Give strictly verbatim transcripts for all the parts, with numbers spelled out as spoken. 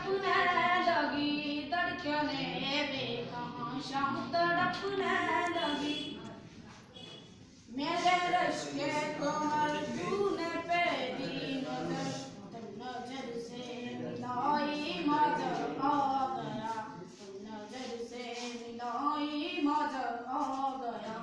तड़पने लगी धड़कने बेतहाशा तड़पने लगी मेरे रश के कमर तूने पहली नजर नजर से मिलाई मजा आ गया नजर से मिलाई मजा आ गया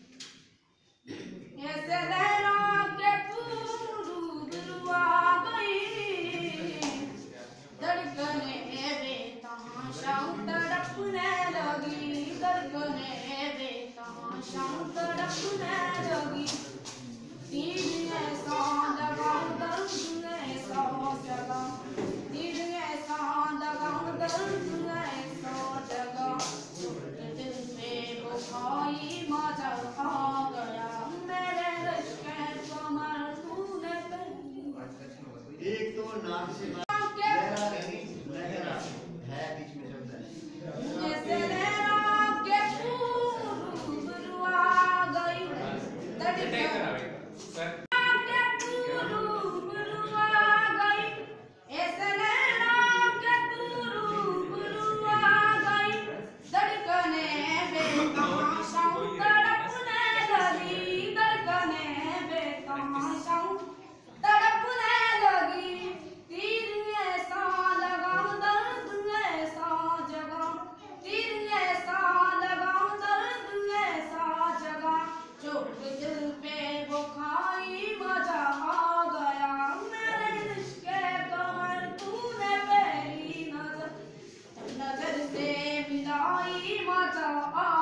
ऐसे लहरा के रूबरू आ गई धड़कने बेतहाशा तड़पने लगी धड़कने बेतहाशा तड़पने लगी दिल ऐसा लगा दर्द ऐसा जगा दिल ऐसा लगा दर्द ऐसा जगा दिल में वो खाई मजा आ गया मेरे रिश्ते कमर तूने पहली एक तो नाक से लहरा लहरा है बीच में शब्द है जैसे लहरा के रूबरू आ गई धड़कन नजर से मिलाई मजा आ